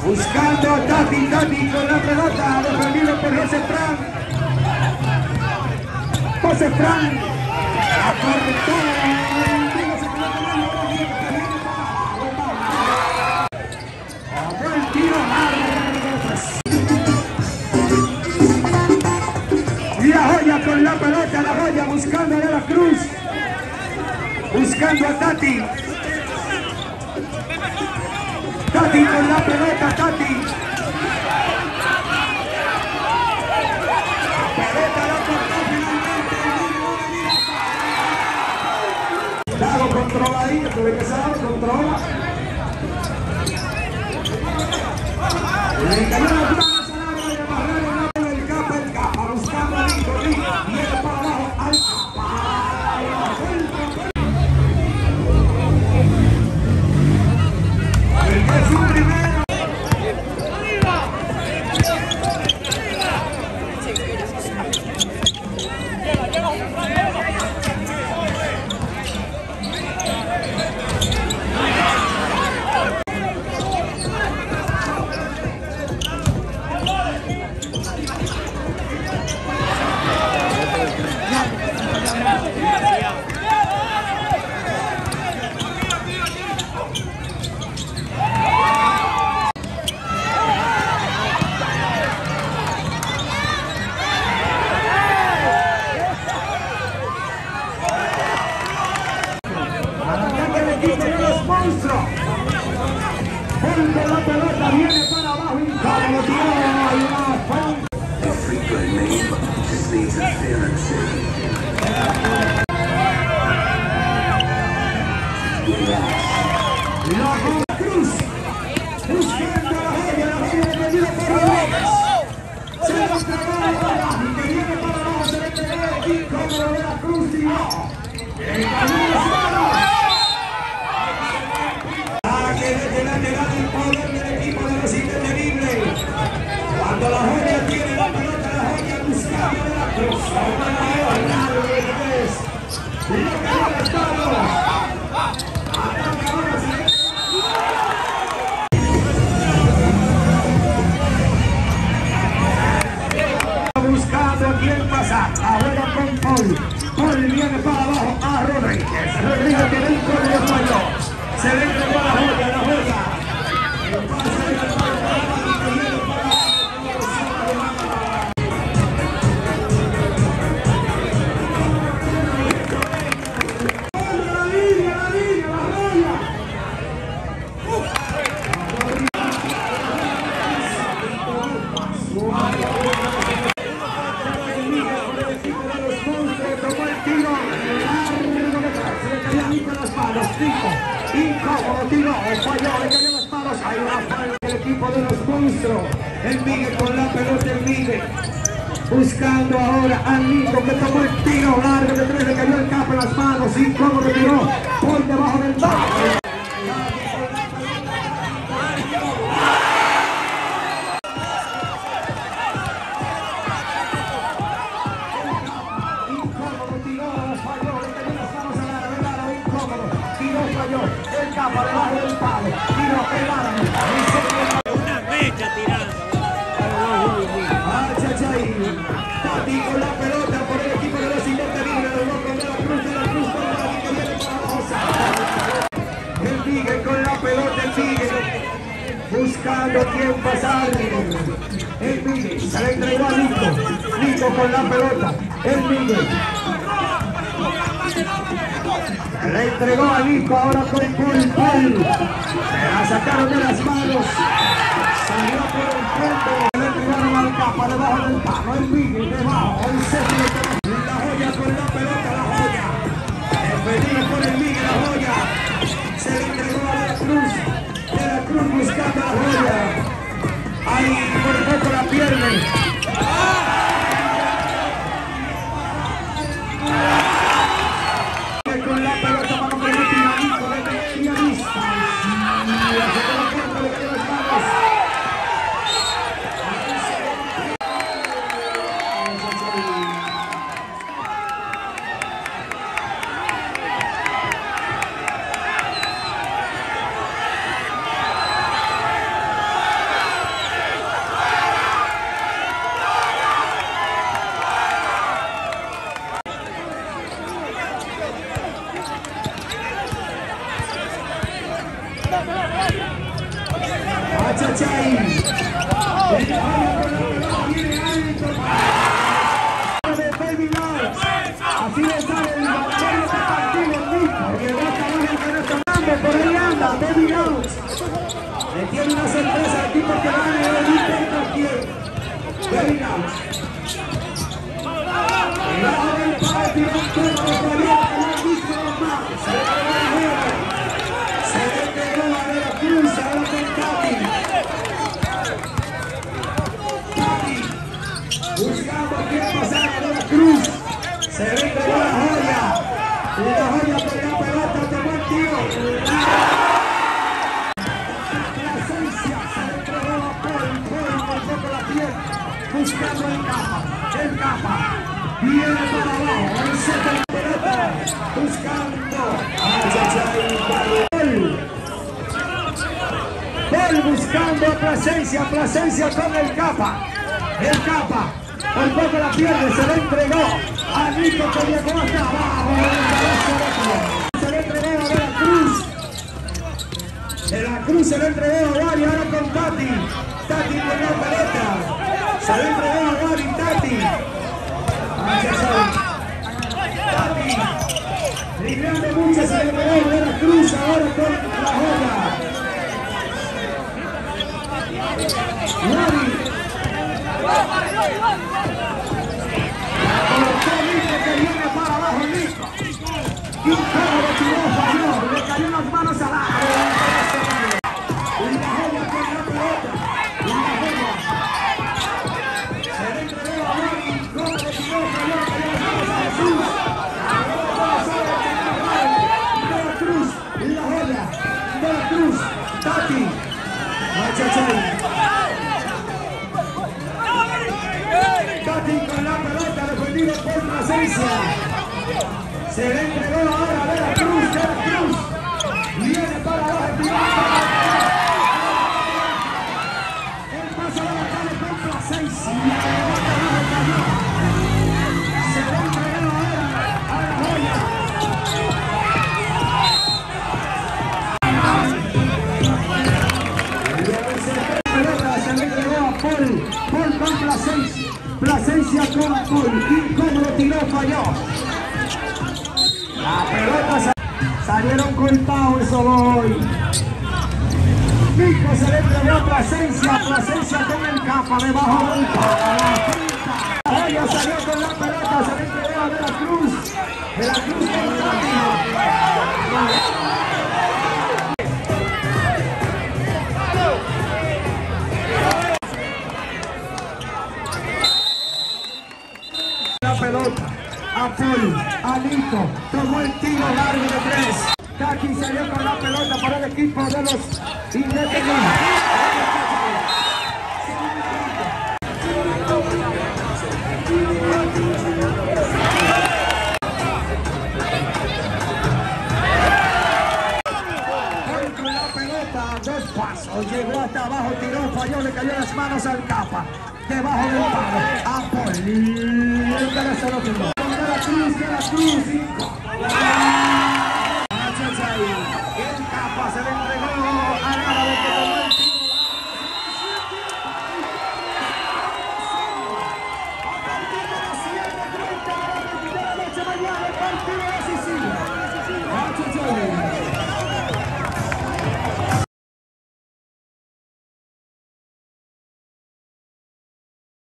Buscando a Tati con la pelota, defendido por José Fran. José Fran, la correctora. Buen tiro largo. Y la Joya con la pelota, la Joya buscando a De la Cruz. Buscando a Tati. Tati con la pelota, Tati. La pelota la cortó finalmente. Lago controla ahí, tuve que saber, controla. Le cayó las manos al agua y le barraron el capa, buscando a Nico, viene para abajo, al capa. Es un primero. La pelota viene para abajo, incómodo, la Cruz, buscando a la Joya defendido por Rodríguez. Se la entregó a la Joya, y que viene para abajo, se le entregó incómodo de la Cruz, tiró. El camino es malo. El poder del equipo de los indetenibles. Cuando la Joya tiene la pelota, la Joya buscando de la Cruz. Ahora la Joya, lo que es. Lo que ha estado. Ataca ahora, buscando a quién pasar. Ahora con Paul. Paul viene para abajo a Rodríguez. Rodríguez tiene un corte de fallo. Se le entregó a la Joya, la Joya. Incómodo, tiró, falló, le cayó las manos. Hay una falta del equipo de los monstruos. El Miguel con la pelota, el Miguel. Buscando ahora al Nico que tomó el tiro largo de tres, le cayó el capa en las manos. Incómodo, tiró por debajo del bar. El capa debajo del palo, tiro el árabe. Una mecha tirando. Tati con la pelota por el equipo de los indetenibles, los locos de la Cruz con la que viene para abajo. El Miguel con la pelota, el Miguel buscando quién pasar. El Miguel se le entregó a Nico. Nico con la pelota, el Miguel. Le entregó a Nico ahora con Paul. Se la sacaron de las manos. Salió por el frente. Le entregaron al capa debajo del palo. El Miguel debajo. El centro. La Joya con la pelota. La Joya. Defendido por el Miguel. La Joya. Se le entregó a la Cruz. De la Cruz buscando a la Joya. Ahí por poco la pierde. Con la pelota para que no tira Nico, le tenía lista. Y hace que la puerta le quede las manos. Chachai. De Baby Love. Así le sale el balón de partido Nico. Llegó hasta abajo que no está dando. Por ahí anda Baby Love. Le tiene una sorpresa al tipo que gane el intento aquí. Baby Love. Buscando a quién pasar a la Cruz. Se ve con la joya. La joya por la pelota, tomó el tiro. La esencia se le entregó a Paul por poco la piel. Buscando el capa. El capa. Viene para abajo. El set de la pelota. Buscando a Chachai. Paul buscando a Plasencia. Plasencia con el capa. El capa. Por poco la pierde, se le entregó a Nico que llegó hasta abajo. Se le entregó a De la Cruz. De la Cruz se le entregó a Wally, ahora con Tati. Tati con la pelota. Se le entregó a Wally, Tati. Tati. Librando mucho, se le entregó a De la Cruz, ahora con la joya. Wally. Que viene para abajo Nico. Y todo lo tiró, falló, le cayó las manos abajo. Y la joya con la pelota. Y la joya. Se le entregó a Wally. Todo lo tiró, falló, le cayó las manos a Jesús. De la Cruz. Y la joya. De la Cruz. Tati. Chachai. Con la pelota defendido por Plasencia. Se le entregó ahora a De la Cruz. De la Cruz viene para abajo. El paso de la calle con Plasencia. Se le entregó ahora a la joya. Se le entregó a Paul con Plasencia. Plasencia con Paul, incómodo tiró, falló. La pelota salieron culpados eso hoy. Nico se le entregó a Plasencia, Plasencia con el capa debajo del palo. La joya salió con la pelota, se le entregó a De la Cruz. De la Cruz con el tiro. Pelota a Paul, a Nico, tomó el tiro largo de 3. Taki salió con la pelota para el equipo de los Independientes. Con la pelota, 2 pasos, llegó hasta abajo, tiró, falló, le cayó las manos al capa. Debajo del palo, a Paul. El cara se lo quedó. De la Cruz, 5.